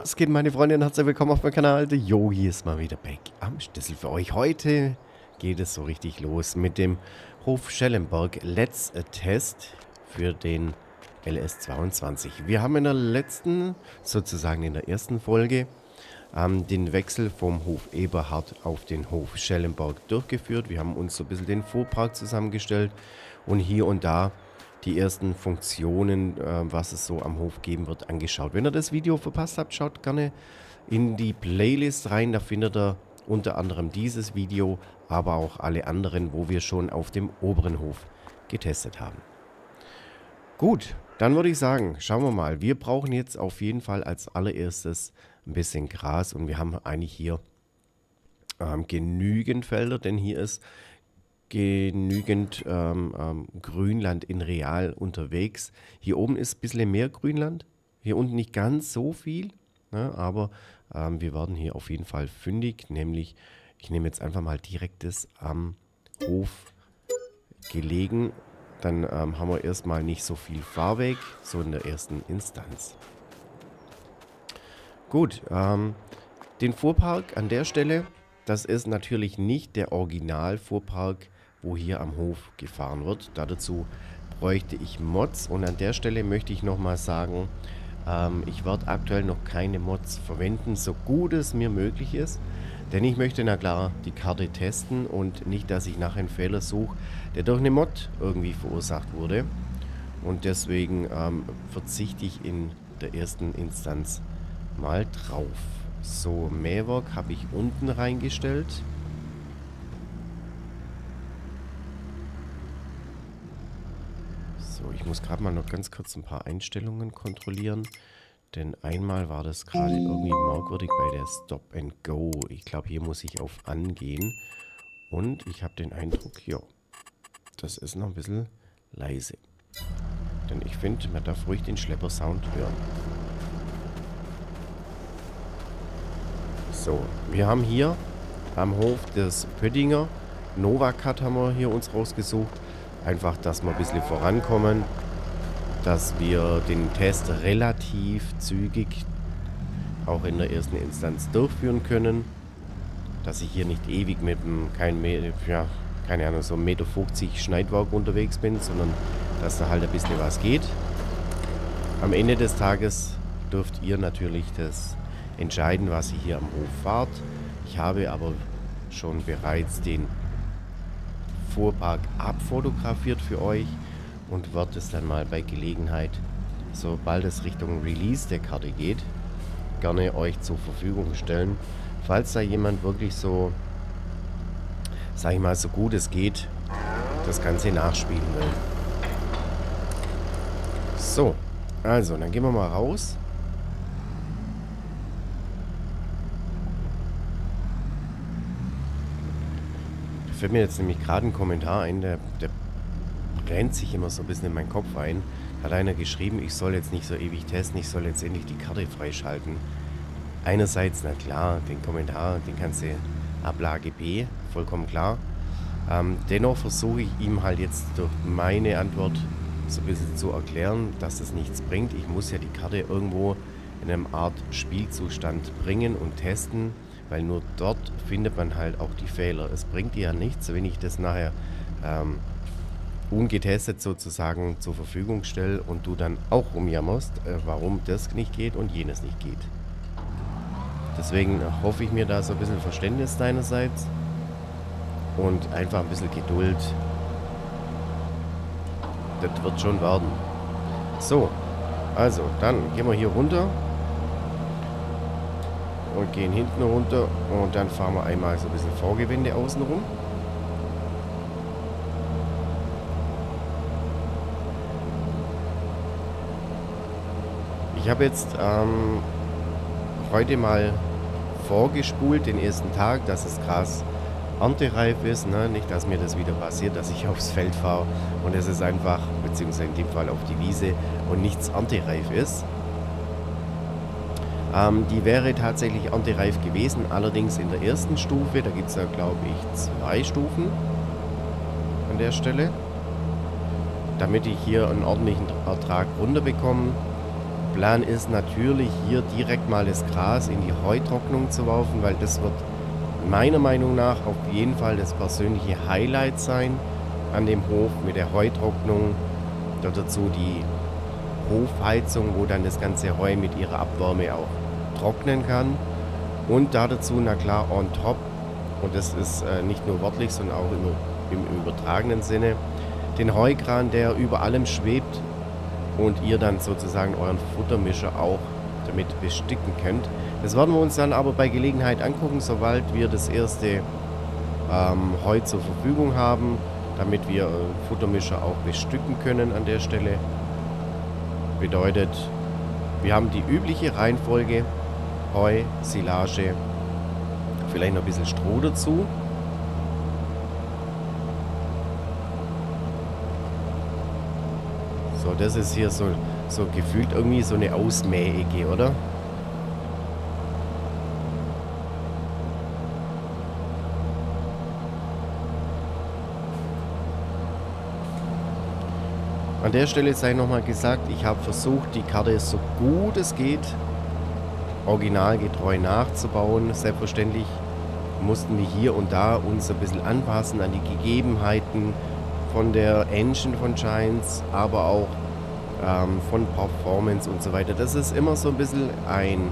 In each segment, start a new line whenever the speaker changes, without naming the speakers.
Was geht, meine Freunde, und herzlich willkommen auf meinem Kanal. Der Yogi ist mal wieder back am Schlüssel für euch. Heute geht es so richtig los mit dem Hof Schellenberg Let's Test für den LS22. Wir haben in der letzten, sozusagen in der ersten Folge, den Wechsel vom Hof Eberhard auf den Hof Schellenberg durchgeführt. Wir haben uns so ein bisschen den Fuhrpark zusammengestellt und hier und da die ersten Funktionen, was es so am Hof geben wird, angeschaut. Wenn ihr das Video verpasst habt, schaut gerne in die Playlist rein. Da findet ihr unter anderem dieses Video, aber auch alle anderen, wo wir schon auf dem oberen Hof getestet haben. Gut, dann würde ich sagen, schauen wir mal. Wir brauchen jetzt auf jeden Fall als allererstes ein bisschen Gras und wir haben eigentlich hier genügend Felder, denn hier ist genügend Grünland in Real unterwegs. Hier oben ist ein bisschen mehr Grünland, hier unten nicht ganz so viel, ne, aber wir werden hier auf jeden Fall fündig, nämlich ich nehme jetzt einfach mal direktes am Hof gelegen, dann haben wir erstmal nicht so viel Fahrweg, so in der ersten Instanz. Gut, den Fuhrpark an der Stelle, das ist natürlich nicht der Original-Fuhrpark, wo hier am Hof gefahren wird. Dazu bräuchte ich Mods und an der Stelle möchte ich nochmal sagen, ich werde aktuell noch keine Mods verwenden, so gut es mir möglich ist. Denn ich möchte, na klar, die Karte testen und nicht, dass ich nachher einen Fehler suche, der durch eine Mod irgendwie verursacht wurde. Und deswegen verzichte ich in der ersten Instanz mal drauf. So, Mähwerk habe ich unten reingestellt. So, ich muss gerade mal noch ganz kurz ein paar Einstellungen kontrollieren. Denn einmal war das gerade irgendwie merkwürdig bei der Stop and Go. Ich glaube, hier muss ich auf Angehen. Und ich habe den Eindruck, ja, das ist noch ein bisschen leise. Denn ich finde, man darf ruhig den Schlepper-Sound hören. So, wir haben hier am Hof des Pöttinger Novacut haben wir hier uns rausgesucht. Einfach, dass wir ein bisschen vorankommen, dass wir den Test relativ zügig auch in der ersten Instanz durchführen können. Dass ich hier nicht ewig mit einem, keine Ahnung, so 1,50 Meter Schneidwerk unterwegs bin, sondern dass da halt ein bisschen was geht. Am Ende des Tages dürft ihr natürlich das entscheiden, was ihr hier am Hof fahrt. Ich habe aber schon bereits den Fuhrpark abfotografiert für euch und werde es dann mal bei Gelegenheit, sobald es Richtung Release der Karte geht, gerne euch zur Verfügung stellen, falls da jemand wirklich so, sag ich mal, so gut es geht, das Ganze nachspielen will. So, also, dann gehen wir mal raus. Fällt mir jetzt nämlich gerade ein Kommentar ein, der rennt sich immer so ein bisschen in meinen Kopf ein. Hat einer geschrieben, ich soll jetzt nicht so ewig testen, ich soll jetzt endlich die Karte freischalten. Einerseits, na klar, den Kommentar, den kannst du Ablage B, vollkommen klar. Dennoch versuche ich ihm halt jetzt durch meine Antwort so ein bisschen zu erklären, dass das nichts bringt. Ich muss ja die Karte irgendwo in einem Art Spielzustand bringen und testen, weil nur dort findet man halt auch die Fehler. Es bringt dir ja nichts, wenn ich das nachher ungetestet sozusagen zur Verfügung stelle und du dann auch rumjammerst, warum das nicht geht und jenes nicht geht. Deswegen hoffe ich mir da so ein bisschen Verständnis deinerseits und einfach ein bisschen Geduld. Das wird schon werden. So, also dann gehen wir hier runter und gehen hinten runter und dann fahren wir einmal so ein bisschen Vorgewende außen rum. Ich habe jetzt heute mal vorgespult den ersten Tag, dass das Gras erntereif ist, ne? Nicht, dass mir das wieder passiert, dass ich aufs Feld fahre und es ist einfach, beziehungsweise in dem Fall auf die Wiese und nichts erntereif ist. Die wäre tatsächlich erntereif gewesen, allerdings in der ersten Stufe, da gibt es ja glaube ich 2 Stufen an der Stelle. Damit ich hier einen ordentlichen Ertrag runterbekomme, Plan ist natürlich hier direkt mal das Gras in die Heutrocknung zu werfen, weil das wird meiner Meinung nach auf jeden Fall das persönliche Highlight sein an dem Hof mit der Heutrocknung. Dort dazu die Hofheizung, wo dann das ganze Heu mit ihrer Abwärme auch trocknen kann. Und da dazu, na klar, on top, und das ist nicht nur wörtlich, sondern auch im übertragenen Sinne, den Heukran, der über allem schwebt und ihr dann sozusagen euren Futtermischer auch damit bestücken könnt. Das werden wir uns dann aber bei Gelegenheit angucken, sobald wir das erste Heu zur Verfügung haben, damit wir Futtermischer auch bestücken können an der Stelle. Bedeutet, wir haben die übliche Reihenfolge: Heu, Silage, vielleicht noch ein bisschen Stroh dazu. So, das ist hier so gefühlt irgendwie so eine Ausmähecke, oder? An der Stelle sei nochmal gesagt, ich habe versucht, die Karte so gut es geht originalgetreu nachzubauen. Selbstverständlich mussten wir hier und da uns ein bisschen anpassen an die Gegebenheiten von der Engine von Giants, aber auch von Performance und so weiter. Das ist immer so ein bisschen ein,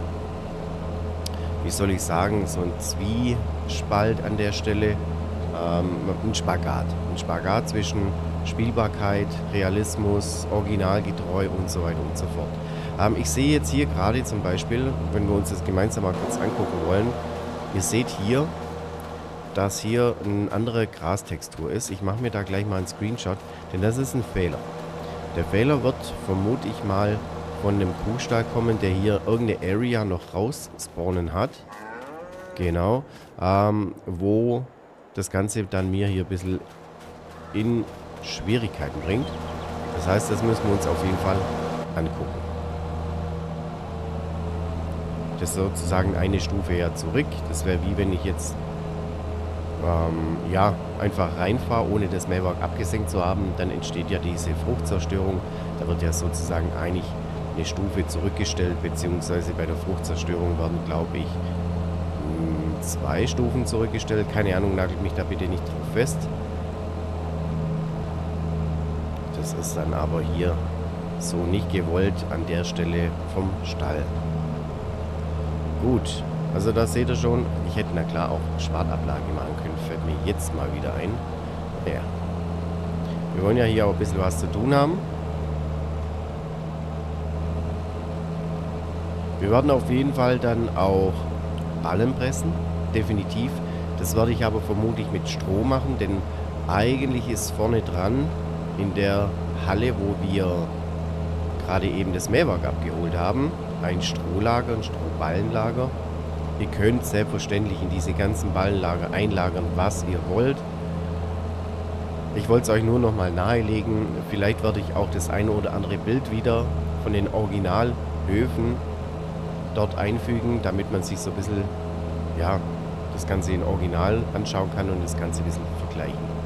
wie soll ich sagen, so ein Zwiespalt an der Stelle. Ein Spagat zwischen Spielbarkeit, Realismus, originalgetreu und so weiter und so fort. Ich sehe jetzt hier gerade zum Beispiel, wenn wir uns das gemeinsam mal kurz angucken wollen, ihr seht hier, dass hier eine andere Grastextur ist. Ich mache mir da gleich mal einen Screenshot, denn das ist ein Fehler. Der Fehler wird, vermute ich mal, von einem Kuhstall kommen, der hier irgendeine Area noch rausspawnen hat. Genau. Wo das Ganze dann mir hier ein bisschen in Schwierigkeiten bringt. Das heißt, das müssen wir uns auf jeden Fall angucken. Das ist sozusagen eine Stufe ja zurück. Das wäre wie wenn ich jetzt ja, einfach reinfahre, ohne das Mähwerk abgesenkt zu haben. Dann entsteht ja diese Fruchtzerstörung. Da wird ja sozusagen eigentlich eine Stufe zurückgestellt, beziehungsweise bei der Fruchtzerstörung werden, glaube ich, 2 Stufen zurückgestellt. Keine Ahnung, nagelt mich da bitte nicht drauf fest. Das ist dann aber hier so nicht gewollt an der Stelle vom Stall. Gut, also da seht ihr schon, ich hätte na klar auch Schwartablage machen können, fällt mir jetzt mal wieder ein. Ja. Wir wollen ja hier auch ein bisschen was zu tun haben. Wir werden auf jeden Fall dann auch Ballen pressen, definitiv. Das werde ich aber vermutlich mit Stroh machen, denn eigentlich ist vorne dran in der Halle, wo wir gerade eben das Mähwerk abgeholt haben, ein Strohlager, ein Strohballenlager. Ihr könnt selbstverständlich in diese ganzen Ballenlager einlagern, was ihr wollt. Ich wollte es euch nur noch mal nahelegen. Vielleicht werde ich auch das eine oder andere Bild wieder von den Originalhöfen dort einfügen, damit man sich so ein bisschen, ja, das Ganze in Original anschauen kann und das Ganze ein bisschen vergleichen.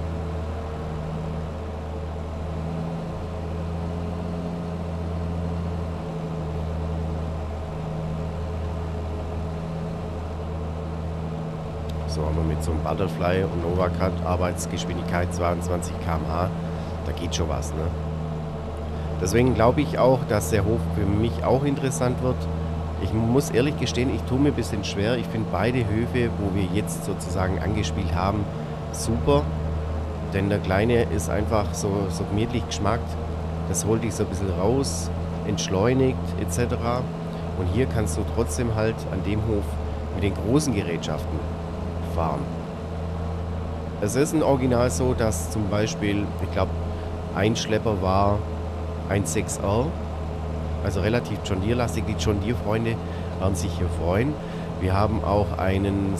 So, aber mit so einem Butterfly und Novacut Arbeitsgeschwindigkeit 22 km/h, da geht schon was, ne? Deswegen glaube ich auch, dass der Hof für mich auch interessant wird. Ich muss ehrlich gestehen, ich tue mir ein bisschen schwer. Ich finde beide Höfe, wo wir jetzt sozusagen angespielt haben, super. Denn der Kleine ist einfach so gemütlich geschmackt. Das holt dich so ein bisschen raus, entschleunigt etc. Und hier kannst du trotzdem halt an dem Hof mit den großen Gerätschaften fahren. Es ist ein Original so, dass zum Beispiel, ich glaube, ein Schlepper war ein 6R, also relativ John Deere-lastig. Die John Deere-Freunde werden sich hier freuen. Wir haben auch einen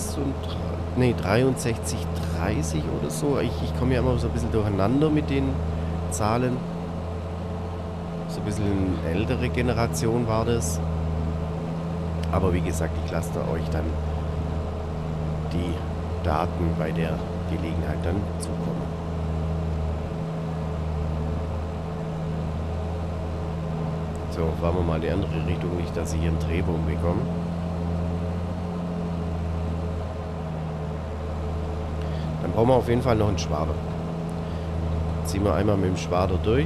6330 oder so. Ich komme ja immer so ein bisschen durcheinander mit den Zahlen. So ein bisschen eine ältere Generation war das. Aber wie gesagt, ich lasse euch dann die Daten bei der Gelegenheit dann zukommen. So, fahren wir mal in die andere Richtung, nicht, dass ich hier einen Drehbaum bekomme. Dann brauchen wir auf jeden Fall noch einen Schwader. Ziehen wir einmal mit dem Schwader durch.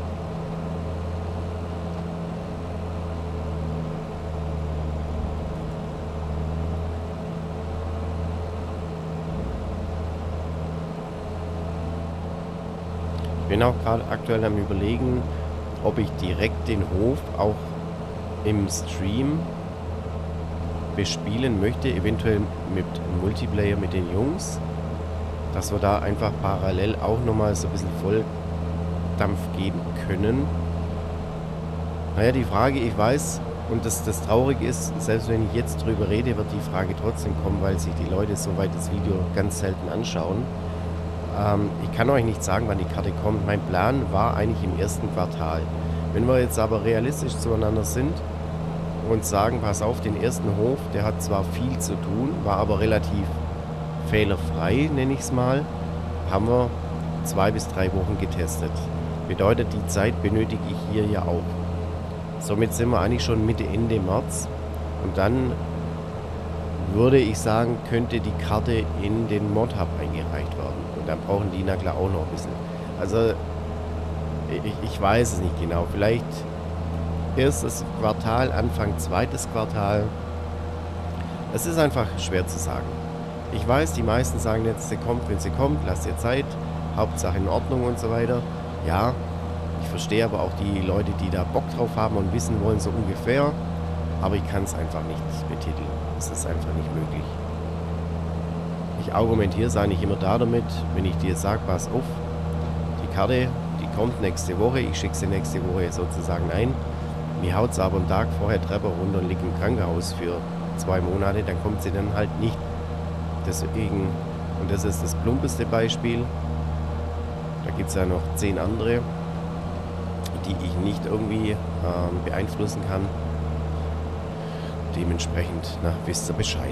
Ich bin auch gerade aktuell am Überlegen, ob ich direkt den Hof auch im Stream bespielen möchte, eventuell mit Multiplayer mit den Jungs, dass wir da einfach parallel auch nochmal so ein bisschen Volldampf geben können. Naja, die Frage, ich weiß, und das Traurige ist, selbst wenn ich jetzt drüber rede, wird die Frage trotzdem kommen, weil sich die Leute soweit das Video ganz selten anschauen. Ich kann euch nicht sagen, wann die Karte kommt. Mein Plan war eigentlich im ersten Quartal. Wenn wir jetzt aber realistisch zueinander sind und sagen, pass auf, den ersten Hof, der hat zwar viel zu tun, war aber relativ fehlerfrei, nenne ich es mal, haben wir 2 bis 3 Wochen getestet. Bedeutet, die Zeit benötige ich hier ja auch. Somit sind wir eigentlich schon Mitte, Ende März. Und dann würde ich sagen, könnte die Karte in den Mod-Hub eingereicht werden. Und dann brauchen die na klar auch noch ein bisschen. Also, ich weiß es nicht genau. Vielleicht erstes Quartal, Anfang zweites Quartal. Es ist einfach schwer zu sagen. Ich weiß, die meisten sagen jetzt, sie kommt, wenn sie kommt, lasst ihr Zeit. Hauptsache in Ordnung und so weiter. Ja, ich verstehe aber auch die Leute, die da Bock drauf haben und wissen wollen, so ungefähr. Aber ich kann es einfach nicht betiteln. Es ist einfach nicht möglich. Ich argumentiere es eigentlich immer damit, wenn ich dir sage, pass auf, die Karte, die kommt nächste Woche, ich schicke sie nächste Woche sozusagen ein. Mir haut es aber am Tag vorher Treppe runter und liegt im Krankenhaus für 2 Monate, dann kommt sie dann halt nicht. Deswegen, und das ist das plumpeste Beispiel, da gibt es ja noch 10 andere, die ich nicht irgendwie beeinflussen kann. Dementsprechend, na, wisst ihr Bescheid.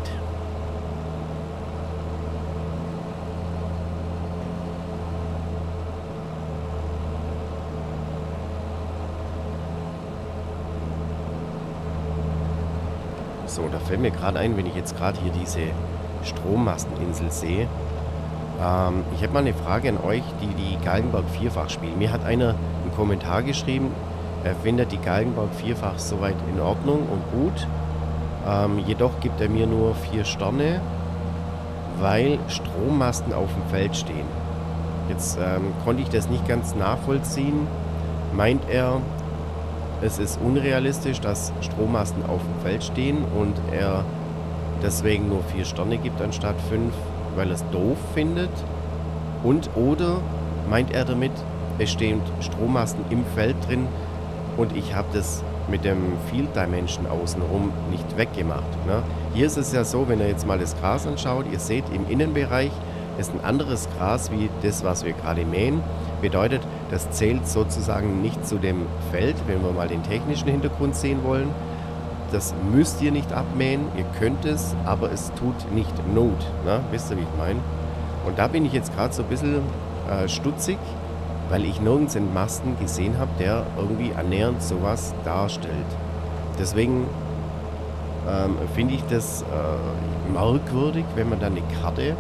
So, da fällt mir gerade ein, wenn ich jetzt gerade hier diese Strommasteninsel sehe. Ich habe mal eine Frage an euch, die Galgenberg Vierfach spielen. Mir hat einer einen Kommentar geschrieben, er findet die Galgenberg Vierfach soweit in Ordnung und gut. Jedoch gibt er mir nur 4 Sterne, weil Strommasten auf dem Feld stehen. Jetzt konnte ich das nicht ganz nachvollziehen. Meint er, es ist unrealistisch, dass Strommasten auf dem Feld stehen und er deswegen nur 4 Sterne gibt anstatt 5, weil er es doof findet? Und oder meint er damit, es stehen Strommasten im Feld drin und ich habe das mit dem Field Dimension außenrum nicht weggemacht. Ne? Hier ist es ja so, wenn ihr jetzt mal das Gras anschaut, ihr seht im Innenbereich ist ein anderes Gras wie das, was wir gerade mähen. Bedeutet, das zählt sozusagen nicht zu dem Feld, wenn wir mal den technischen Hintergrund sehen wollen. Das müsst ihr nicht abmähen, ihr könnt es, aber es tut nicht Not. Ne? Wisst ihr, wie ich meine? Und da bin ich jetzt gerade so ein bisschen stutzig, weil ich nirgends einen Masten gesehen habe, der irgendwie annähernd sowas darstellt. Deswegen finde ich das merkwürdig, wenn man dann eine Karte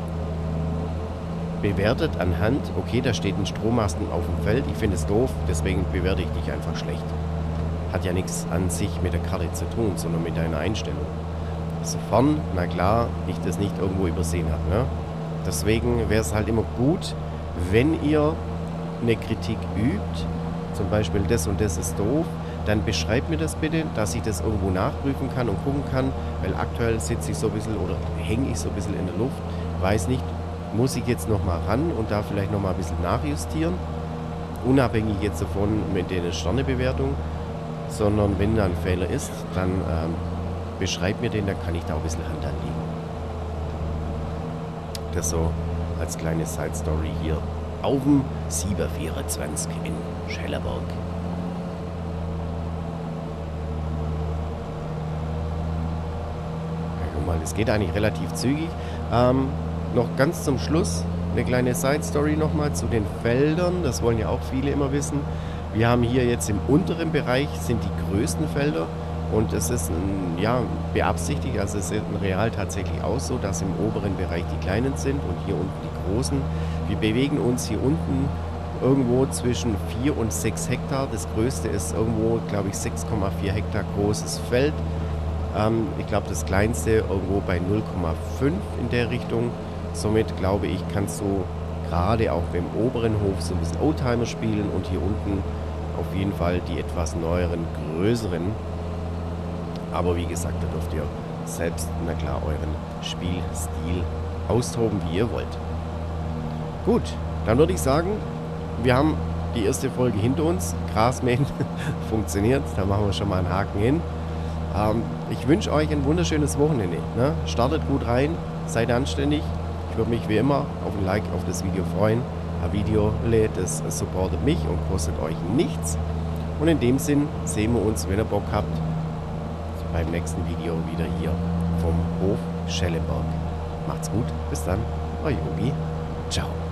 bewertet anhand, okay, da steht ein Strommasten auf dem Feld, ich finde es doof, deswegen bewerte ich dich einfach schlecht. Hat ja nichts an sich mit der Karte zu tun, sondern mit deiner Einstellung. Sofern, na klar, ich das nicht irgendwo übersehen habe. Ne? Deswegen wäre es halt immer gut, wenn ihr eine Kritik übt, zum Beispiel das und das ist doof, dann beschreibt mir das bitte, dass ich das irgendwo nachprüfen kann und gucken kann, weil aktuell sitze ich so ein bisschen oder hänge ich so ein bisschen in der Luft, weiß nicht, muss ich jetzt nochmal ran und da vielleicht nochmal ein bisschen nachjustieren, unabhängig jetzt davon mit der Sternebewertung, sondern wenn da ein Fehler ist, dann beschreibt mir den, dann kann ich da auch ein bisschen Hand anlegen. Das so als kleine Side-Story hier auf dem 724 in Schellerberg. Ja, guck mal, es geht eigentlich relativ zügig. Noch ganz zum Schluss eine kleine Side-Story nochmal zu den Feldern. Das wollen ja auch viele immer wissen. Wir haben hier jetzt im unteren Bereich sind die größten Felder und es ist ja, beabsichtigt, also es sieht in real tatsächlich aus so, dass im oberen Bereich die kleinen sind und hier unten die großen. Wir bewegen uns hier unten irgendwo zwischen 4 und 6 Hektar. Das größte ist irgendwo, glaube ich, 6,4 Hektar großes Feld. Ich glaube, das kleinste irgendwo bei 0,5 in der Richtung. Somit glaube ich, kannst du gerade auch beim oberen Hof so ein bisschen Oldtimer spielen und hier unten auf jeden Fall die etwas neueren, größeren. Aber wie gesagt, da dürft ihr selbst, na klar, euren Spielstil austoben, wie ihr wollt. Gut, dann würde ich sagen, wir haben die erste Folge hinter uns. Grasmähen funktioniert, da machen wir schon mal einen Haken hin. Ich wünsche euch ein wunderschönes Wochenende. Ne? Startet gut rein, seid anständig. Ich würde mich wie immer auf ein Like auf das Video freuen. Ein Video, das supportet mich und kostet euch nichts. Und in dem Sinn sehen wir uns, wenn ihr Bock habt, beim nächsten Video wieder hier vom Hof Schellenberg. Macht's gut, bis dann, euer Yogi. Ciao.